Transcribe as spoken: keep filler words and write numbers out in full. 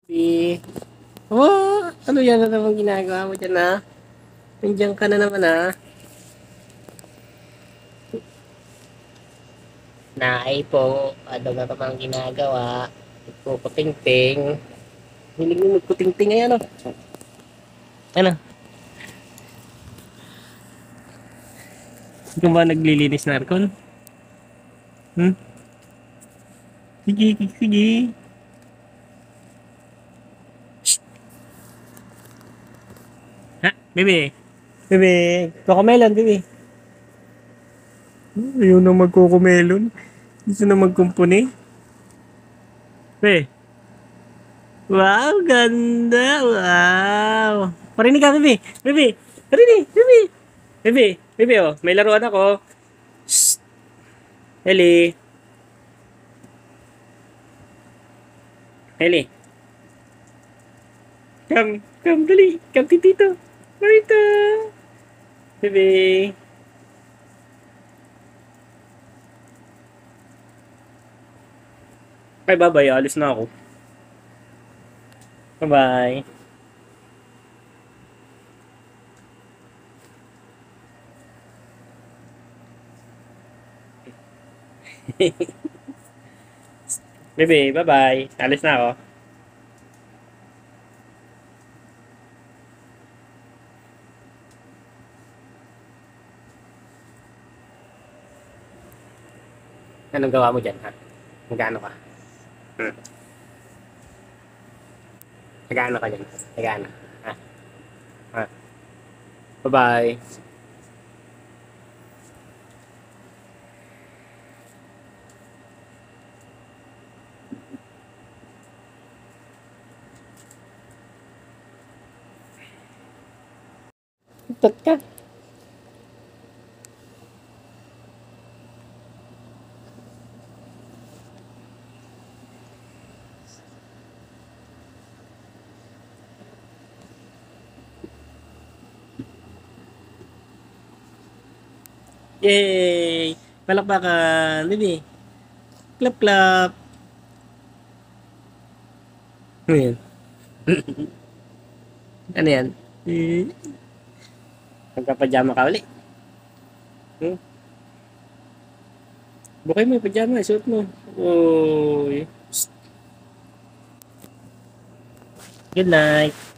Eh, oh, ano yan na naman ginagawa mo dyan, ah? Nandiyan ka na naman, ah. Naay po, ano na naman ginagawa? Nagkukuting-ting. Hilig mo magkuting-ting ngayon, ano? Ano? Ikaw ba naglilinis na aircon? Hmm? Sige, sige, sige. Shh. Ha? Bebe? Bebe? Cocomelon, bebe? Ayaw na magkukumelon. Gusto na magkumpuni. Be? Wow, ganda! Wow! Parinig ka, bebe! Bebe! Parinig! Bebe! Bebe! Bebe, oh. May laruan ako. Shh! Heli! Heli! Come! Come, dali! Come, titito! Marita! Bebe! Ay, bye-bye. Alis na ako. Bye-bye. Bebe, bye-bye. Alis na ako. Anong gawa mo dyan, ha? Magkano ka? Hmm. Magkano ka dyan? Magkano? Ha? Ha? Bye-bye. Tot ka. Yay! Palakpakan, baby. Clap, clap. Ano yan? Ano yan? Eh, Magpapajama ka ulit. Hmm? Bukay mo yung pajama, suot mo. Uy. Good night.